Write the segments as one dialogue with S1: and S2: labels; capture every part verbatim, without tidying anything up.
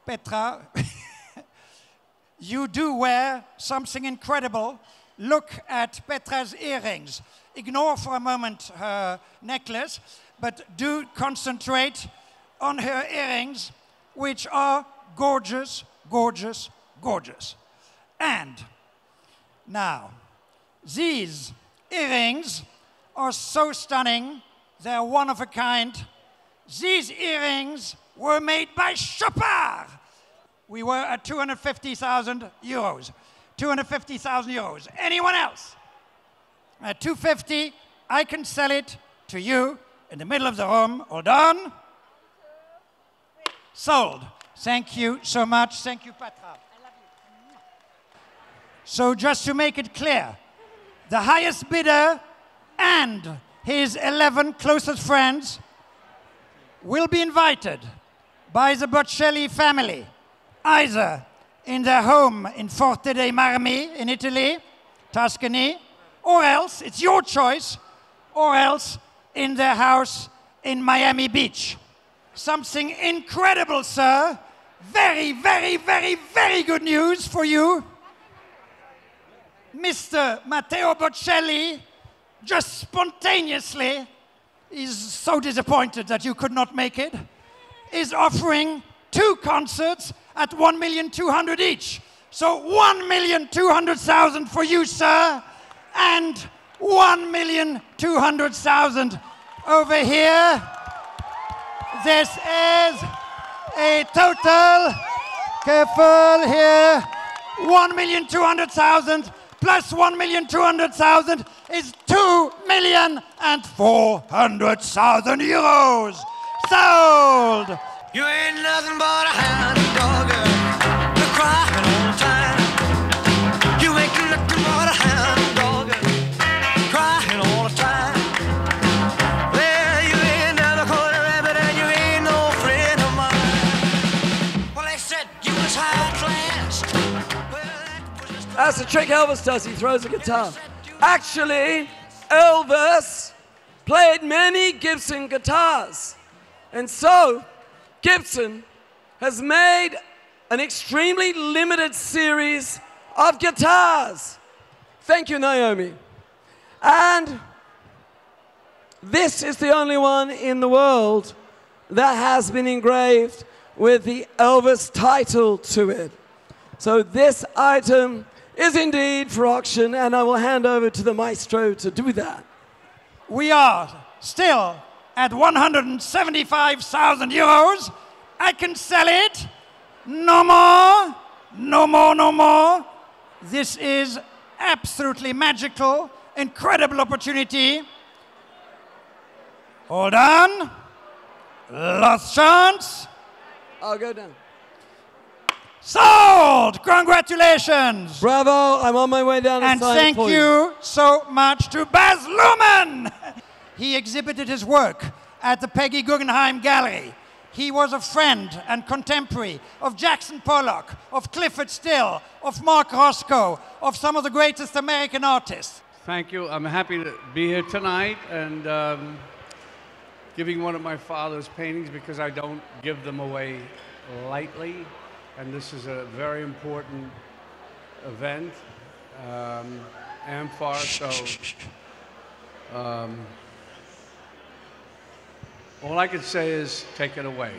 S1: Petra, you do wear something incredible. Look at Petra's earrings. Ignore for a moment her necklace, but do concentrate on her earrings, which are gorgeous, gorgeous, gorgeous. And now, these earrings are so stunning, they're one of a kind. These earrings were made by Chopard. We were at two hundred fifty thousand euros. two hundred fifty thousand euros. Anyone else? At two hundred fifty, I can sell it to you in the middle of the room. Hold on. Sold. Thank you so much. Thank you, Petra. I love you. So just to make it clear, the highest bidder and his eleven closest friends will be invited by the Bocelli family, either in their home in Forte dei Marmi in Italy, Tuscany, or else, it's your choice, or else in their house in Miami Beach. Something incredible, sir. Very, very, very, very good news for you. Mister Matteo Bocelli, just spontaneously, he's so disappointed that you could not make it, is offering two concerts at one million two hundred each. So one million two hundred thousand for you, sir, and one million two hundred thousand over here. This is a total, careful here, one million two hundred thousand plus one million two hundred thousand is two million four hundred thousand euros. Sold!
S2: You ain't nothing but a hound dog, you're crying all the time. You ain't nothing but a hound dog, crying all the time. Well, you ain't never caught a rabbit and you ain't no friend of mine. Well, they said you was high class. Well, that was just
S3: That's the trick Elvis does, he throws a guitar. Actually, Elvis played many Gibson guitars. And so, Gibson has made an extremely limited series of guitars. Thank you, Naomi. And this is the only one in the world that has been engraved with the Elvis title to it. So this item is indeed for auction, and I will hand over to the maestro to do that.
S1: We are still at one hundred seventy-five thousand euros. I can sell it. No more. No more, no more. This is absolutely magical, incredible opportunity. Hold on. Last chance.
S3: I'll go down.
S1: Sold! Congratulations!
S3: Bravo, I'm on my way down to
S1: And
S3: sign
S1: thank
S3: it for
S1: you so much to Baz Luhrmann! He exhibited his work at the Peggy Guggenheim Gallery. He was a friend and contemporary of Jackson Pollock, of Clifford Still, of Mark Roscoe, of some of the greatest American artists.
S4: Thank you. I'm happy to be here tonight and um, giving one of my father's paintings because I don't give them away lightly. And this is a very important event. Um, Amphar, so um, all I can say is take it away.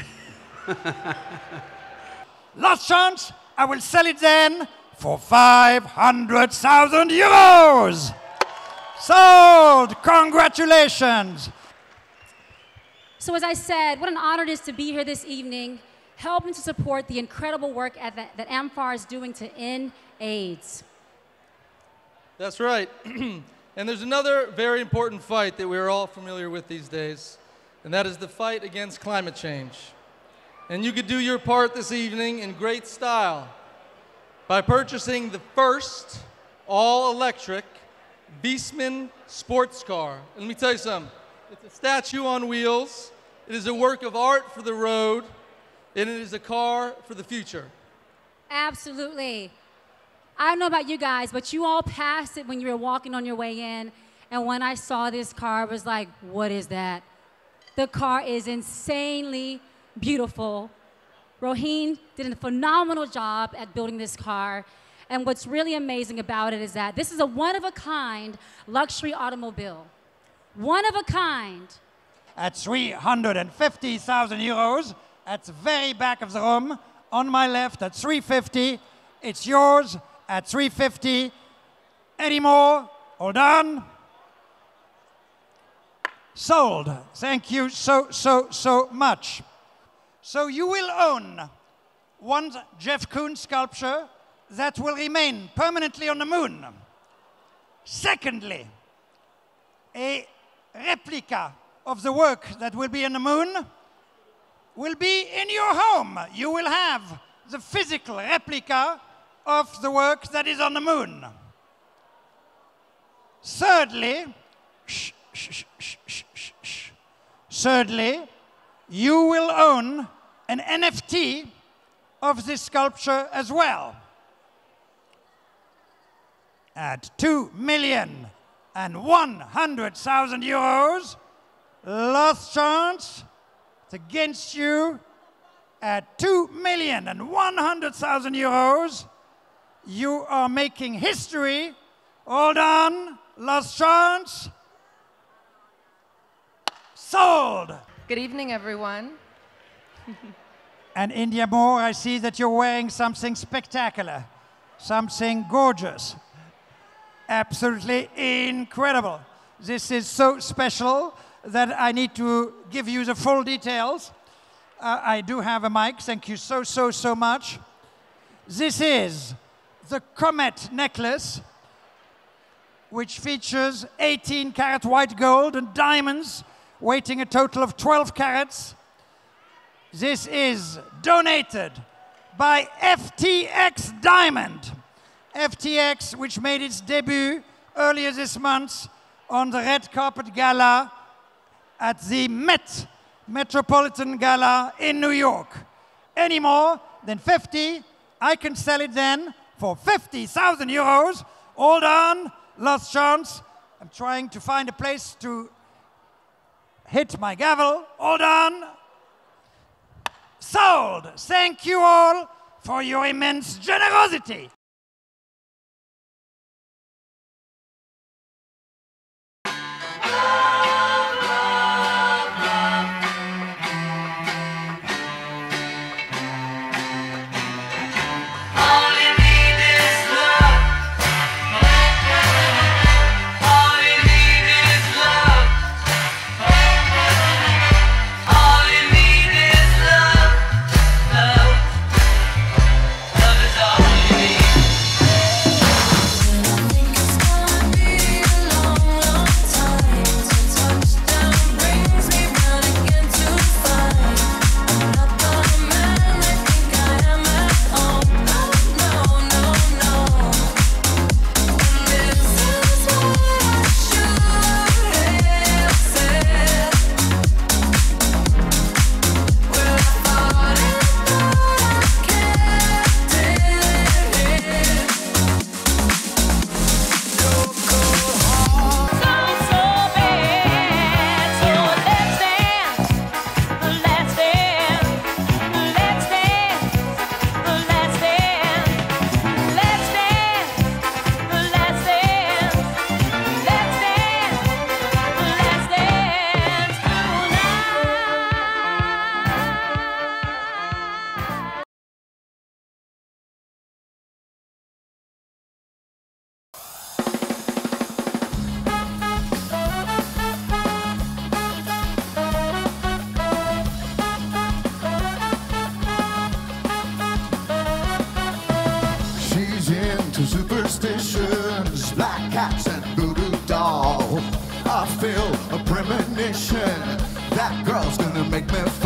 S1: Last chance, I will sell it then for five hundred thousand euros. Sold! Congratulations!
S5: So as I said, what an honor it is to be here this evening, helping to support the incredible work at the, that Amphar is doing to end AIDS.
S6: That's right. And there's another very important fight that we're all familiar with these days, and that is the fight against climate change. And you could do your part this evening in great style by purchasing the first all-electric Beastman sports car. And let me tell you something. It's a statue on wheels. It is a work of art for the road, and it is a car for the future.
S5: Absolutely. I don't know about you guys, but you all passed it when you were walking on your way in, and when I saw this car, I was like, what is that? The car is insanely beautiful, Roheen did a phenomenal job at building this car. And what's really amazing about it is that this is a one-of-a-kind luxury automobile. One of a kind.
S1: At three hundred fifty thousand euros, at the very back of the room, on my left at three fifty. It's yours at three fifty. Any more? Hold on. Sold. Thank you so, so, so much. So you will own one Jeff Koons sculpture that will remain permanently on the moon. Secondly, a replica of the work that will be on the moon will be in your home. You will have the physical replica of the work that is on the moon. Thirdly, shh, shh, shh, shh, shh, shh. Thirdly, you will own an N F T of this sculpture as well. At two million and one hundred thousand euros, last chance, it's against you. At two million and one hundred thousand euros, you are making history. Hold on, last chance. Sold.
S7: Good evening, everyone.
S1: And India Moore, I see that you're wearing something spectacular, something gorgeous. Absolutely incredible. This is so special that I need to give you the full details. Uh, I do have a mic. Thank you so, so, so much. This is the Comet necklace, which features eighteen karat white gold and diamonds, weighing a total of twelve carats. This is donated by F T X Diamond. F T X, which made its debut earlier this month on the red carpet gala at the Met Metropolitan Gala in New York. Any more than fifty, I can sell it then for fifty thousand euros. Hold on, last chance. I'm trying to find a place to hit my gavel. Hold on. Sold. Thank you all for your immense generosity.
S8: Superstitions, black cats and voodoo dolls. I feel a premonition that girl's gonna make me